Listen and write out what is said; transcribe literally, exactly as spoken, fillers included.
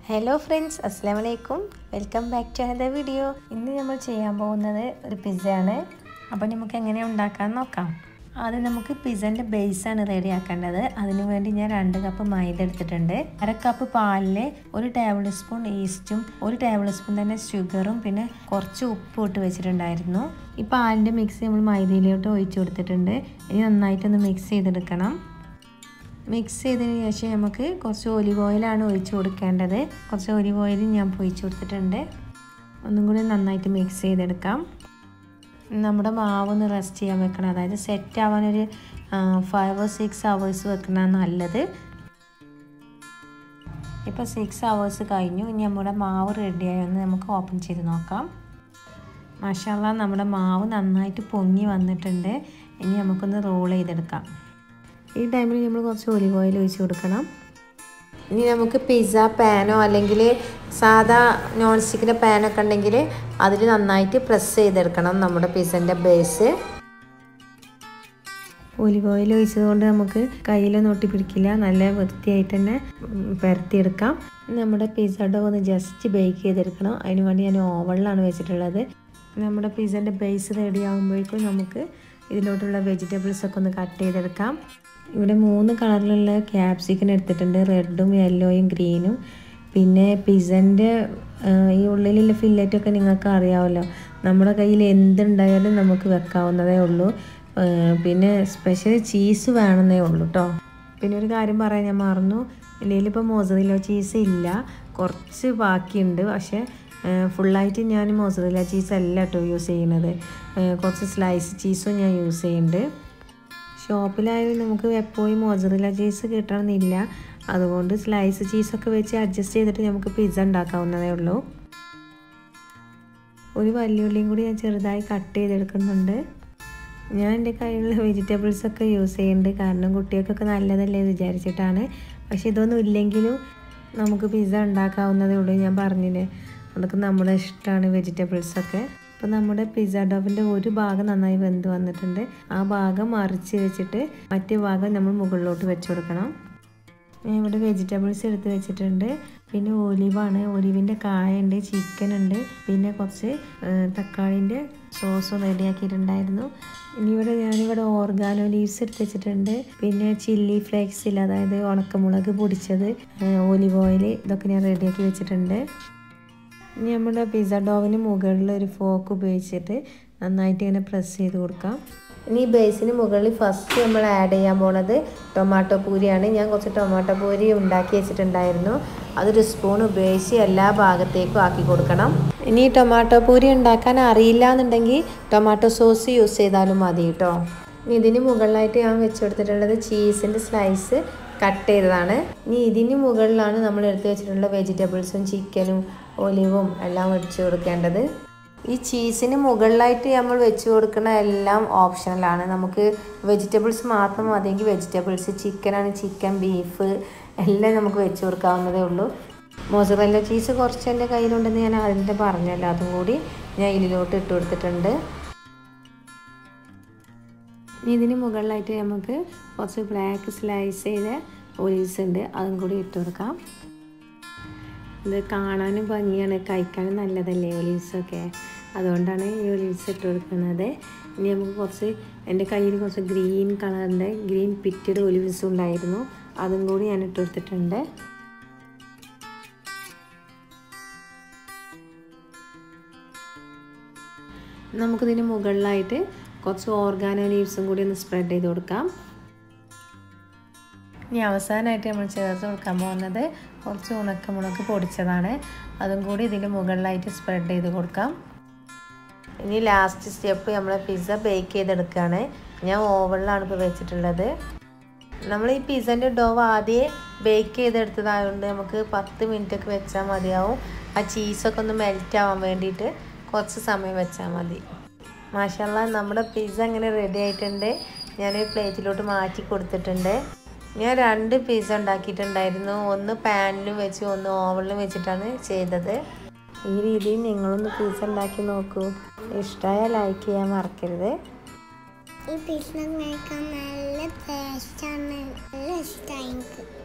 Hello friends, assalamu alaikum. Welcome back to another video. ഇന്ന് നമ്മൾ ചെയ്യാൻ പോകുന്നത് ഒരു പിസ്സ ആണ്. അപ്പോൾ നമുക്ക് എങ്ങനെ ഉണ്ടാക്കാൻ നോക്കാം. ആദ്യം നമുക്ക് പിസ്സന്റെ ബേസ് ആണ് റെഡി ആക്കേണ്ടത്. അതിനു വേണ്ടി ഞാൻ രണ്ട് കപ്പ് മൈദ എടുത്തിട്ടുണ്ട്. അര കപ്പ് പാലിൽ ഒരു ടേബിൾ സ്പൂൺ ഈസ്റ്റും ഒരു ടേബിൾ സ്പൂൺ തന്നെ ഷുഗറും പിന്നെ കുറച്ച് ഉപ്പ് ഇട്ട് വെച്ചിട്ടുണ്ടായിരുന്നു. ഈ പാലിന്റെ മിക്സ് നമ്മൾ മൈദയിലോട്ട് ഒഴിച്ചു കൊടുത്തിട്ടുണ്ട്. ഇനി നന്നായിട്ടൊന്ന് മിക്സ് ചെയ്തെടുക്കണം. മിക്സ് ചെയ്തതിന് ശേഷം നമുക്ക് കുറച്ച് ഒലിവ് ഓയിലാണ് ഒഴിച്ച് കൊടുക്കേണ്ടത്. കുറച്ച് ഒലിവ് ഓയിൽ ഞാൻ ഒഴിച്ച് കൊടുത്തിട്ടുണ്ട്. ഒന്നും കൂടി നന്നായിട്ട് മിക്സ് ചെയ്തെടുക്കാം. നമ്മുടെ മാവ് ഒന്ന് റെസ്റ്റ് ചെയ്യാൻ വെക്കണം. അതായത് സെറ്റ് ആവാനൊരു ഫൈവ് സിക്സ് അവേഴ്സ് വെക്കണം നല്ലത്. ഇപ്പോൾ സിക്സ് അവേഴ്സ് കഴിഞ്ഞു. ഇനി നമ്മുടെ മാവ് റെഡിയായി ഒന്ന് നമുക്ക് ഓപ്പൺ ചെയ്ത് നോക്കാം. മാഷാഅല്ലാഹ് നമ്മുടെ മാവ് നന്നായിട്ട് പൊങ്ങി വന്നിട്ടുണ്ട്. ഇനി നമുക്കൊന്ന് റോൾ ചെയ്തെടുക്കാം. ഈ ടൈമിൽ നമ്മൾ കുറച്ച് ഒലിവ് ഓയിൽ ഒഴിച്ച് കൊടുക്കണം. ഇനി നമുക്ക് പിസ്സ പാനോ അല്ലെങ്കിൽ സാധാ നോൺ സ്റ്റിക്കിൻ്റെ പാനൊക്കെ ഉണ്ടെങ്കിൽ അതിൽ നന്നായിട്ട് പ്രസ് ചെയ്തെടുക്കണം നമ്മുടെ പിസ്സൻ്റെ ബേസ്. ഒലിവ് ഓയിൽ ഒഴിച്ചതുകൊണ്ട് നമുക്ക് കയ്യിലൊന്നും ഒട്ടിപ്പിടിക്കില്ല. നല്ല വൃത്തിയായിട്ട് തന്നെ പരത്തിയെടുക്കാം. നമ്മുടെ പിസ്സ ഡോ ഒന്ന് ജസ്റ്റ് ബേക്ക് ചെയ്തെടുക്കണം. അതിന് വേണ്ടി ഞാൻ ഓവനിലാണ് വെച്ചിട്ടുള്ളത്. നമ്മുടെ പിസ്സൻ്റെ ബേസ് റെഡി ആകുമ്പോഴേക്കും നമുക്ക് ഇതിലോട്ടുള്ള വെജിറ്റബിൾസ് ഒക്കെ ഒന്ന് കട്ട് ചെയ്തെടുക്കാം. ഇവിടെ മൂന്ന് കളറിലുള്ള ക്യാപ്സിക്കൻ എടുത്തിട്ടുണ്ട്. റെഡും യെല്ലോയും ഗ്രീനും. പിന്നെ പിസ്സൻ്റെ ഈ ഉള്ളിലുള്ള ഫില്ലറ്റൊക്കെ നിങ്ങൾക്ക് അറിയാമല്ലോ. നമ്മുടെ കയ്യിൽ എന്തുണ്ടായാലും നമുക്ക് വെക്കാവുന്നതേ ഉള്ളൂ. പിന്നെ സ്പെഷ്യൽ ചീസ് വേണമെന്നേ ഉള്ളൂ കേട്ടോ. പിന്നെ ഒരു കാര്യം പറയാൻ ഞാൻ മറന്നു. ഇല്ലെങ്കിൽ ഇപ്പോൾ മോസറല്ല ചീസ് ഇല്ല, കുറച്ച് ബാക്കിയുണ്ട്. പക്ഷേ ഫുള്ളായിട്ട് ഞാൻ മോസറല്ല ചീസ് അല്ല കേട്ടോ യൂസ് ചെയ്യുന്നത്. കുറച്ച് സ്ലൈസ് ചീസും ഞാൻ യൂസ് ചെയ്യുന്നുണ്ട്. ഷോപ്പിലായാലും നമുക്ക് എപ്പോഴും മോസറല്ല ചീസ് കിട്ടണമെന്നില്ല. അതുകൊണ്ട് സ്ലൈസ് ചീസൊക്കെ വെച്ച് അഡ്ജസ്റ്റ് ചെയ്തിട്ട് നമുക്ക് പിസ്സ ഉണ്ടാക്കാവുന്നതേ ഉള്ളൂ. ഒരു വലിയുള്ളിയും കൂടി ഞാൻ ചെറുതായി കട്ട് ചെയ്തെടുക്കുന്നുണ്ട്. ഞാൻ എൻ്റെ കയ്യിലുള്ള വെജിറ്റബിൾസൊക്കെ യൂസ് ചെയ്യുന്നുണ്ട്. കാരണം കുട്ടികൾക്കൊക്കെ നല്ലതല്ലേ വിചാരിച്ചിട്ടാണ്. പക്ഷെ ഇതൊന്നും ഇല്ലെങ്കിലും നമുക്ക് പിസ്സ ഉണ്ടാക്കാവുന്നതേ ഉള്ളൂ. ഞാൻ പറഞ്ഞില്ലേ, അതൊക്കെ നമ്മുടെ ഇഷ്ടമാണ് വെജിറ്റബിൾസൊക്കെ. അപ്പോൾ നമ്മുടെ പിസ്സ ഡോവിൻ്റെ ഒരു ഭാഗം നന്നായി വെന്ത് വന്നിട്ടുണ്ട്. ആ ഭാഗം മറിച്ച് വെച്ചിട്ട് മറ്റേ ഭാഗം നമ്മൾ മുകളിലോട്ട് വെച്ച് കൊടുക്കണം. ഞാൻ ഇവിടെ വെജിറ്റബിൾസ് എടുത്ത് വെച്ചിട്ടുണ്ട്. പിന്നെ ഒലിവാണ്, ഒലിവിൻ്റെ കായുണ്ട്, ചിക്കൻ ഉണ്ട്, പിന്നെ കുറച്ച് തക്കാളിൻ്റെ സോസും റെഡിയാക്കിയിട്ടുണ്ടായിരുന്നു. ഇനി ഇവിടെ ഞാനിവിടെ ഓർഗാനോ ലീവ്സ് എടുത്ത് വെച്ചിട്ടുണ്ട്. പിന്നെ ചില്ലി ഫ്ലേക്സിൽ, അതായത് ഉണക്കമുളക് പൊടിച്ചത്, ഒലിവ് ഓയിൽ, ഇതൊക്കെ ഞാൻ റെഡിയാക്കി വെച്ചിട്ടുണ്ട്. ഇനി നമ്മുടെ പിസ്സ ഡോവിന് മുകളിൽ ഒരു ഫോക്ക് ഉപയോഗിച്ചിട്ട് നന്നായിട്ട് ഇങ്ങനെ പ്രസ് ചെയ്ത് കൊടുക്കാം. ഇനി ബേസിന് മുകളിൽ ഫസ്റ്റ് നമ്മൾ ആഡ് ചെയ്യാൻ പോണത് ടൊമാറ്റോ പൂരിയാണ്. ഞാൻ കുറച്ച് ടൊമാറ്റോ പൂരി ഉണ്ടാക്കി വെച്ചിട്ടുണ്ടായിരുന്നു. അതൊരു സ്പൂൺ ഉപയോഗിച്ച് എല്ലാ ഭാഗത്തേക്കും ആക്കി കൊടുക്കണം. ഇനി ടൊമാറ്റോ പൂരി ഉണ്ടാക്കാൻ അറിയില്ല എന്നുണ്ടെങ്കിൽ ടൊമാറ്റോ സോസ് യൂസ് ചെയ്താലും മതി കേട്ടോ. ഇനി ഇതിന് മുകളിലായിട്ട് ഞാൻ വെച്ച് കൊടുത്തിട്ടുള്ളത് ചീസിൻ്റെ സ്ലൈസ് കട്ട് ചെയ്തതാണ്. ഇനി ഇതിന് മുകളിലാണ് നമ്മൾ എടുത്ത് വെച്ചിട്ടുള്ള വെജിറ്റബിൾസും ചിക്കനും ഒലിവും എല്ലാം വെച്ച് കൊടുക്കേണ്ടത്. ഈ ചീസിന് മുകളിലായിട്ട് നമ്മൾ വെച്ച് കൊടുക്കുന്ന എല്ലാം ഓപ്ഷണലാണ്. നമുക്ക് വെജിറ്റബിൾസ് മാത്രം മതിയെങ്കിൽ വെജിറ്റബിൾസ്, ചിക്കനാണ് ചിക്കൻ, ബീഫ് എല്ലാം നമുക്ക് വെച്ച് കൊടുക്കാവുന്നതേ ഉള്ളൂ. മോസറല്ല ചീസ് കുറച്ച് എൻ്റെ കയ്യിലുണ്ടെന്ന് ഞാൻ അതിൻ്റെ പറഞ്ഞല്ലോ, അതും കൂടി ഞാൻ ഇതിലോട്ട് ഇട്ട് കൊടുത്തിട്ടുണ്ട്. ഇനി ഇതിന് മുകളിലായിട്ട് നമുക്ക് കുറച്ച് ബ്ലാക്ക് സ്ലൈസ് ചെയ്ത ഒലിവ്സ് ഉണ്ട്, അതും കൂടി ഇട്ട് കൊടുക്കാം. ഇത് കാണാനും ഭംഗിയാണ്, കഴിക്കാനും നല്ലതല്ലേ ഒലിവ്സൊക്കെ, അതുകൊണ്ടാണ് ഈ ഒലിവ്സ് ഇട്ട് കൊടുക്കുന്നത്. ഇനി നമുക്ക് കുറച്ച്, എൻ്റെ കയ്യിൽ കുറച്ച് ഗ്രീൻ കളറിൻ്റെ ഗ്രീൻ പിറ്റഡ് ഒലിവ്സ് ഉണ്ടായിരുന്നു, അതും കൂടി ഞാൻ ഇട്ട് കൊടുത്തിട്ടുണ്ട്. നമുക്കിതിന് മുകളിലായിട്ട് കുറച്ച് ഓർഗാനോ ലീവ്സും കൂടി ഒന്ന് സ്പ്രെഡ് ചെയ്ത് കൊടുക്കാം. ഇനി അവസാനമായിട്ട് നമ്മൾ ചേർത്ത് കൊടുക്കാൻ പോകുന്നത് കുറച്ച് ഉണക്കമുളക് പൊടിച്ചതാണ്, അതും കൂടി ഇതിന് മുകളിലായിട്ട് സ്പ്രെഡ് ചെയ്ത് കൊടുക്കാം. ഇനി ലാസ്റ്റ് സ്റ്റെപ്പ് നമ്മൾ പിസ്സ ബേക്ക് ചെയ്തെടുക്കുകയാണ്. ഞാൻ ഓവനിലാണ് ഇപ്പോൾ വെച്ചിട്ടുള്ളത്. നമ്മൾ ഈ പിസ്സൻ്റെ ഡോ ആദ്യം ബേക്ക് ചെയ്തെടുത്തതായതുകൊണ്ട് നമുക്ക് പത്ത് മിനിറ്റ് ഒക്കെ വെച്ചാൽ മതിയാവും. ആ ചീസൊക്കെ ഒന്ന് മെൽറ്റ് ആവാൻ വേണ്ടിയിട്ട് കുറച്ച് സമയം വെച്ചാൽ മതി. മാഷാഅല്ലാഹ് നമ്മുടെ പിസ്സ അങ്ങനെ റെഡി ആയിട്ടുണ്ട്. ഞാൻ പ്ലേറ്റിലോട്ട് മാറ്റി കൊടുത്തിട്ടുണ്ട്. ഞാൻ രണ്ട് പിസ്സ ഉണ്ടാക്കിയിട്ടുണ്ടായിരുന്നു. ഒന്ന് പാനിലും വെച്ച് ഒന്ന് ഓവനിലും വെച്ചിട്ടാണ് ചെയ്തത്. ഈ രീതിയിൽ നിങ്ങളൊന്ന് പിസ്സ ഉണ്ടാക്കി നോക്കൂ. ഇഷ്ടമായാൽ ലൈക്ക് ചെയ്യാൻ മറക്കരുത്. ഈ പിസ്സ കഴിക്കാൻ നല്ല ടേസ്റ്റാണ്, നല്ല ഇഷ്ടമായി.